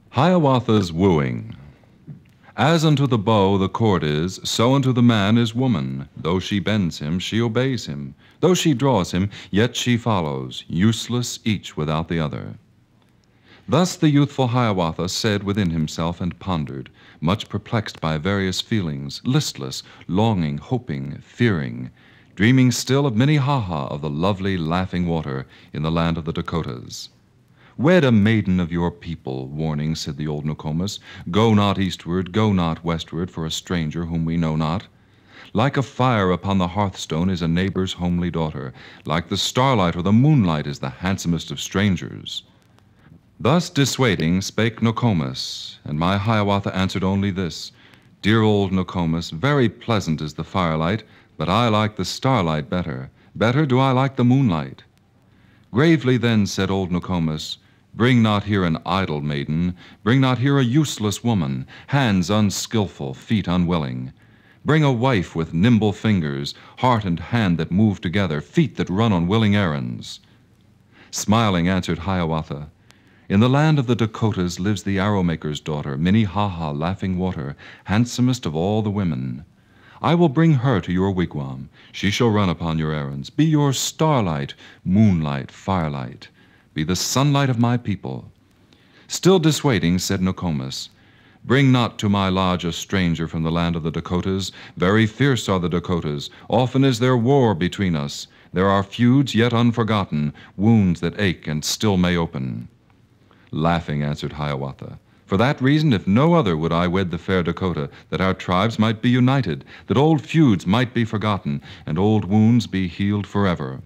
Hiawatha's Wooing. As unto the bow the cord is, so unto the man is woman. Though she bends him, she obeys him. Though she draws him, yet she follows, useless each without the other. Thus the youthful Hiawatha said within himself and pondered, much perplexed by various feelings, listless, longing, hoping, fearing, dreaming still of Minnehaha, of the lovely laughing water in the land of the Dakotas. Wed a maiden of your people, warning, said the old Nokomis. Go not eastward, go not westward, for a stranger whom we know not. Like a fire upon the hearthstone is a neighbor's homely daughter. Like the starlight or the moonlight is the handsomest of strangers. Thus dissuading spake Nokomis, and my Hiawatha answered only this. Dear old Nokomis, very pleasant is the firelight, but I like the starlight better. Better do I like the moonlight. Gravely then said old Nokomis, bring not here an idle maiden, bring not here a useless woman, hands unskilful, feet unwilling. Bring a wife with nimble fingers, heart and hand that move together, feet that run on willing errands. Smiling answered Hiawatha, in the land of the Dakotas lives the arrow-maker's daughter, Minnehaha, laughing water, handsomest of all the women. I will bring her to your wigwam. She shall run upon your errands, be your starlight, moonlight, firelight, be the sunlight of my people. Still dissuading, said Nokomis, bring not to my lodge a stranger from the land of the Dakotas. Very fierce are the Dakotas. Often is there war between us. There are feuds yet unforgotten, wounds that ache and still may open. Laughing, answered Hiawatha, for that reason, if no other, would I wed the fair Dakota, that our tribes might be united, that old feuds might be forgotten, and old wounds be healed forever.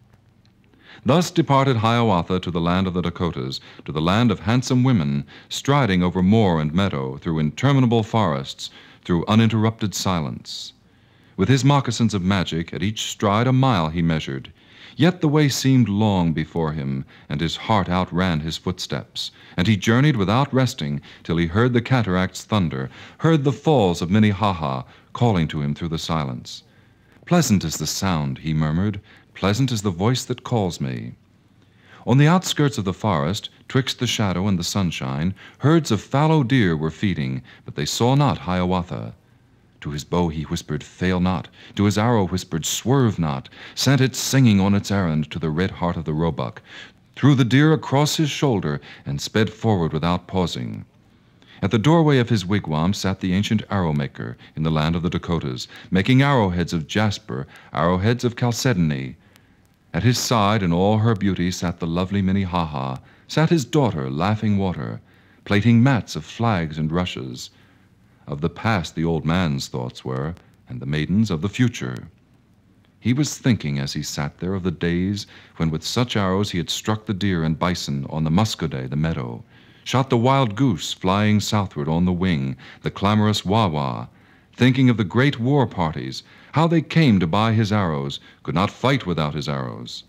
Thus departed Hiawatha to the land of the Dakotas, to the land of handsome women, striding over moor and meadow, through interminable forests, through uninterrupted silence. With his moccasins of magic, at each stride a mile he measured. Yet the way seemed long before him, and his heart outran his footsteps, and he journeyed without resting till he heard the cataract's thunder, heard the falls of Minnehaha calling to him through the silence. Pleasant is the sound, he murmured, pleasant is the voice that calls me. On the outskirts of the forest, twixt the shadow and the sunshine, herds of fallow deer were feeding, but they saw not Hiawatha. To his bow he whispered, fail not. To his arrow whispered, swerve not. Sent it singing on its errand to the red heart of the roebuck, threw the deer across his shoulder, and sped forward without pausing. At the doorway of his wigwam sat the ancient arrow-maker in the land of the Dakotas, making arrowheads of jasper, arrowheads of chalcedony. At his side, in all her beauty, sat the lovely Minnehaha, sat his daughter, Laughing Water, plaiting mats of flags and rushes. Of the past the old man's thoughts were, and the maiden's of the future. He was thinking as he sat there of the days when with such arrows he had struck the deer and bison on the muscoday, the meadow, shot the wild goose flying southward on the wing, the clamorous wawa, thinking of the great war parties, how they came to buy his arrows, could not fight without his arrows.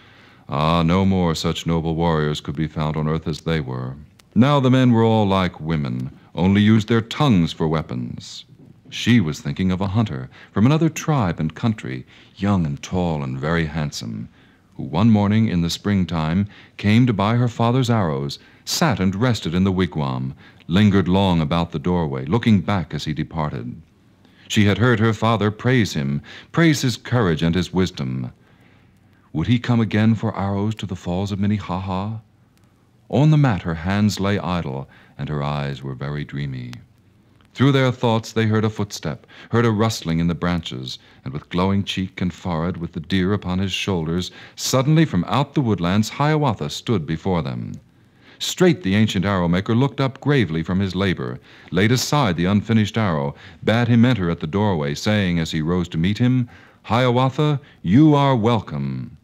Ah, no more such noble warriors could be found on earth as they were. Now the men were all like women, only used their tongues for weapons. She was thinking of a hunter from another tribe and country, young and tall and very handsome, who one morning in the springtime came to buy her father's arrows, sat and rested in the wigwam, lingered long about the doorway, looking back as he departed. She had heard her father praise him, praise his courage and his wisdom. Would he come again for arrows to the falls of Minnehaha? On the mat her hands lay idle, and her eyes were very dreamy. Through their thoughts they heard a footstep, heard a rustling in the branches, and with glowing cheek and forehead, with the deer upon his shoulders, suddenly from out the woodlands Hiawatha stood before them. Straight the ancient arrow-maker looked up gravely from his labor, laid aside the unfinished arrow, bade him enter at the doorway, saying as he rose to meet him, Hiawatha, you are welcome.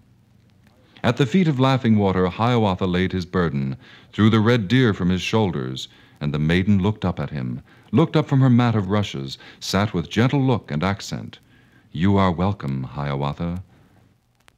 At the feet of Laughing Water Hiawatha laid his burden, threw the red deer from his shoulders, and the maiden looked up at him, looked up from her mat of rushes, sat with gentle look and accent. You are welcome, Hiawatha.